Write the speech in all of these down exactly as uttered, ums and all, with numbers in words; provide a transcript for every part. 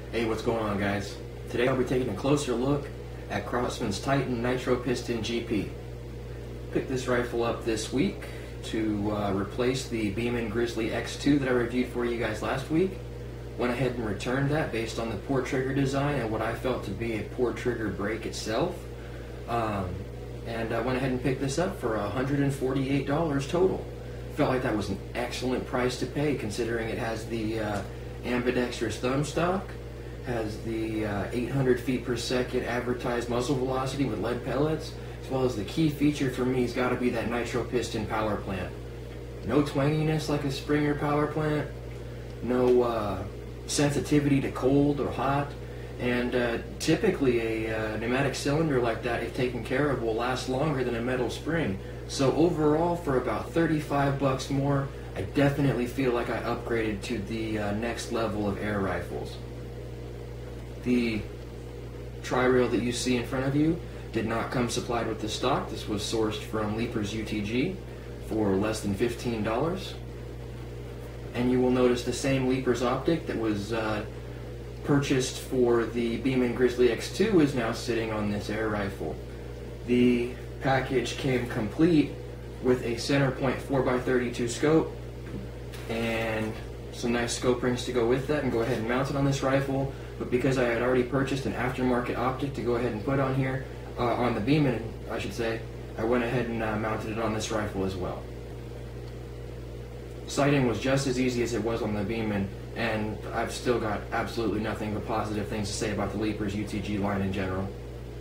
Hey, what's going on, guys? Today I'll be taking a closer look at Crosman's TITAN NITRO PISTON G P. Picked this rifle up this week to uh, replace the Beeman Grizzly X two that I reviewed for you guys last week. Went ahead and returned that based on the poor trigger design and what I felt to be a poor trigger break itself. Um, and I went ahead and picked this up for one hundred forty-eight dollars total. Felt like that was an excellent price to pay considering it has the uh, ambidextrous thumb stock, has the uh, eight hundred feet per second advertised muzzle velocity with lead pellets, as well as the key feature for me has got to be that nitro piston power plant. No twanginess like a Springer power plant, no uh, sensitivity to cold or hot, and uh, typically a uh, pneumatic cylinder like that, if taken care of, will last longer than a metal spring. So overall, for about thirty-five bucks more, I definitely feel like I upgraded to the uh, next level of air rifles. The tri-rail that you see in front of you did not come supplied with the stock. This was sourced from Leapers U T G for less than fifteen dollars. And you will notice the same Leapers optic that was uh, purchased for the Beeman Grizzly X two is now sitting on this air rifle. The package came complete with a center point four by thirty-two scope and some nice scope rings to go with that, and go ahead and mount it on this rifle. But because I had already purchased an aftermarket optic to go ahead and put on here, uh, on the Beeman, I should say, I went ahead and uh, mounted it on this rifle as well. Sighting was just as easy as it was on the Beeman, and I've still got absolutely nothing but positive things to say about the Leapers U T G line in general.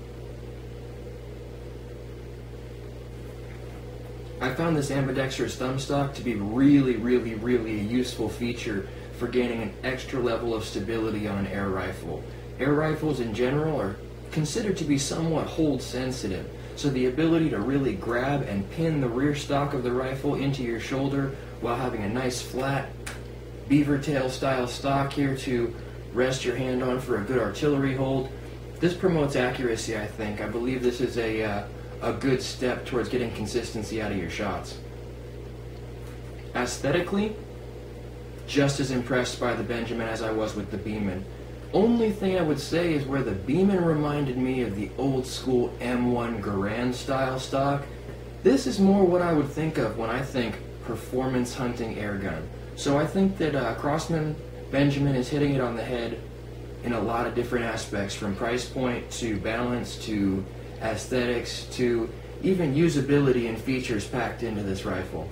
I found this ambidextrous thumb stock to be really, really, really a useful feature for gaining an extra level of stability on an air rifle. Air rifles in general are considered to be somewhat hold sensitive, so the ability to really grab and pin the rear stock of the rifle into your shoulder while having a nice flat beaver tail style stock here to rest your hand on for a good artillery hold, this promotes accuracy, I think. I believe this is a, uh, a good step towards getting consistency out of your shots. Aesthetically, just as impressed by the Benjamin as I was with the Beeman. Only thing I would say is where the Beeman reminded me of the old school M one Garand style stock, this is more what I would think of when I think performance hunting airgun. So I think that uh, Crosman Benjamin is hitting it on the head in a lot of different aspects, from price point to balance to aesthetics to even usability and features packed into this rifle.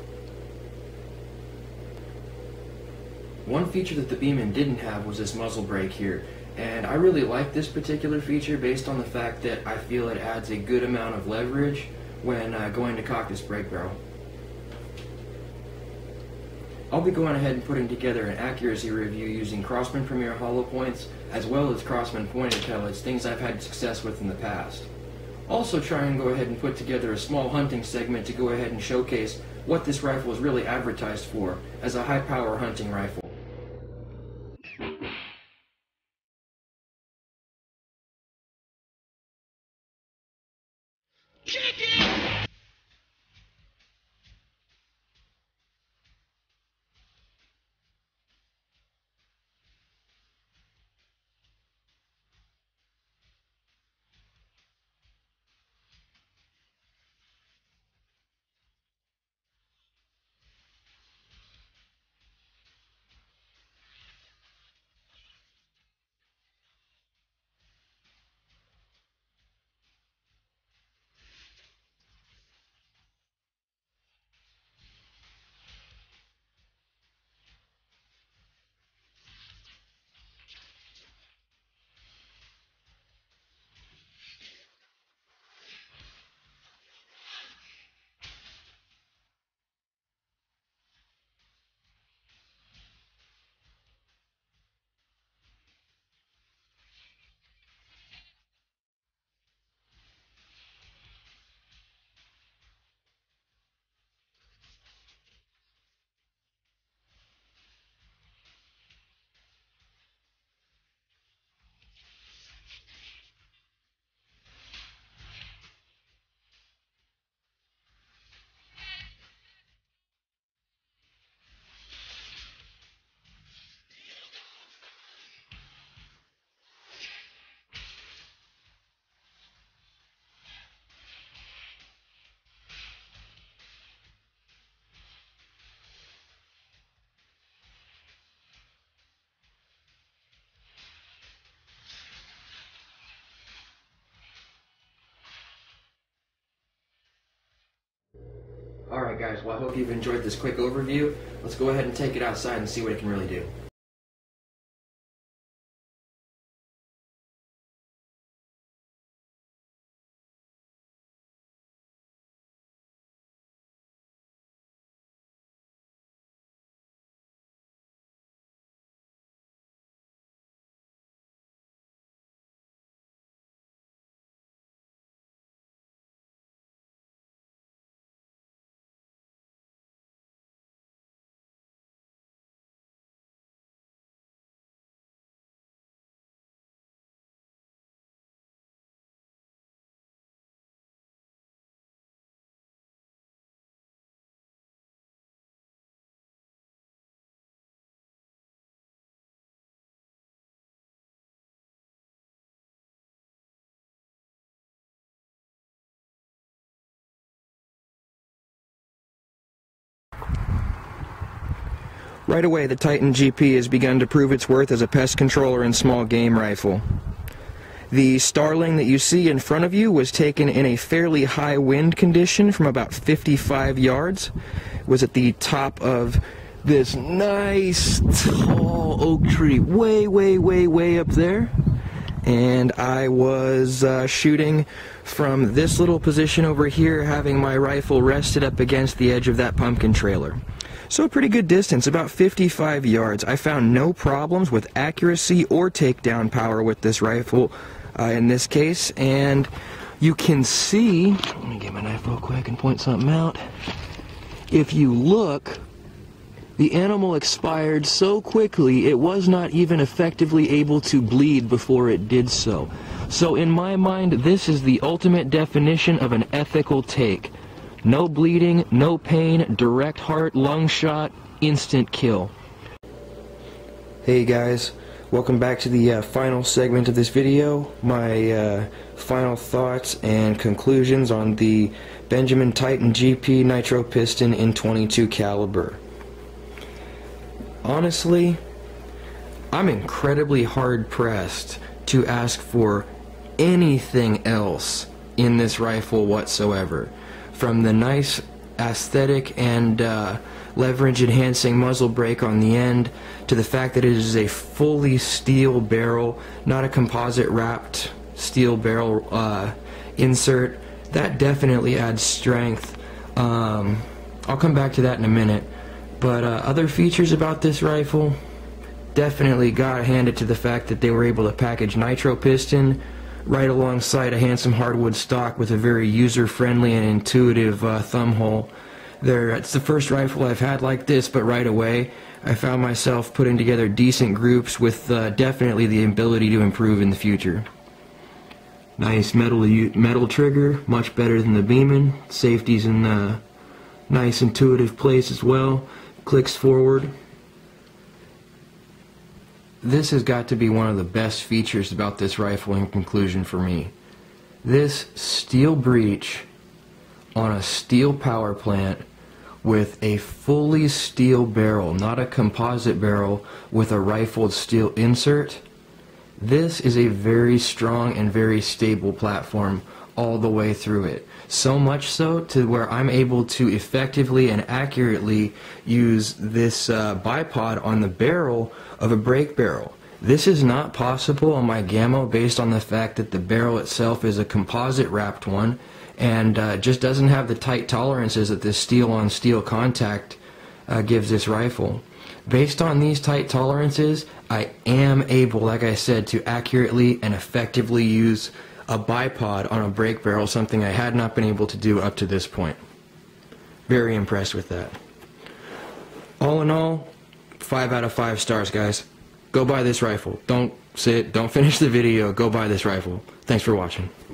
One feature that the Beeman didn't have was this muzzle brake here, and I really like this particular feature based on the fact that I feel it adds a good amount of leverage when uh, going to cock this brake barrel. I'll be going ahead and putting together an accuracy review using Crosman Premier hollow points as well as Crosman pointed pellets, things I've had success with in the past. Also try and go ahead and put together a small hunting segment to go ahead and showcase what this rifle is really advertised for as a high power hunting rifle. guys, well I hope you've enjoyed this quick overview. Let's go ahead and take it outside and see what it can really do. Right away, the Titan G P has begun to prove its worth as a pest controller and small game rifle. The starling that you see in front of you was taken in a fairly high wind condition from about fifty-five yards. It was at the top of this nice tall oak tree way, way, way, way up there. And I was uh, shooting from this little position over here, having my rifle rested up against the edge of that pumpkin trailer. So a pretty good distance, about fifty-five yards. I found no problems with accuracy or takedown power with this rifle uh, in this case. And you can see, let me get my knife real quick and point something out. If you look, the animal expired so quickly it was not even effectively able to bleed before it did so. So in my mind, this is the ultimate definition of an ethical take. No bleeding, no pain, direct heart, lung shot, instant kill. Hey guys, welcome back to the uh, final segment of this video. My uh, final thoughts and conclusions on the Benjamin Titan G P Nitro Piston in twenty-two caliber. Honestly, I'm incredibly hard pressed to ask for anything else in this rifle whatsoever. From the nice aesthetic and uh, leverage enhancing muzzle brake on the end, to the fact that it is a fully steel barrel, not a composite wrapped steel barrel uh, insert, that definitely adds strength. Um, I'll come back to that in a minute. But uh, other features about this rifle, definitely gotta hand it to the fact that they were able to package nitro piston right alongside a handsome hardwood stock with a very user-friendly and intuitive uh, thumb hole. There, it's the first rifle I've had like this, but right away I found myself putting together decent groups with uh, definitely the ability to improve in the future. Nice metal metal trigger, much better than the Beeman. Safety's in a nice intuitive place as well. Clicks forward. This has got to be one of the best features about this rifle in conclusion for me. This steel breech on a steel power plant with a fully steel barrel, not a composite barrel with a rifled steel insert. This is a very strong and very stable platform all the way through it. So much so to where I'm able to effectively and accurately use this uh, bipod on the barrel of a brake barrel. This is not possible on my Gammo based on the fact that the barrel itself is a composite wrapped one and uh, just doesn't have the tight tolerances that this steel on steel contact uh, gives this rifle. Based on these tight tolerances, I am able, like I said, to accurately and effectively use a bipod on a brake barrel, something I had not been able to do up to this point. Very impressed with that. All in all, five out of five stars, guys. Go buy this rifle. Don't sit, don't finish the video, go buy this rifle. Thanks for watching.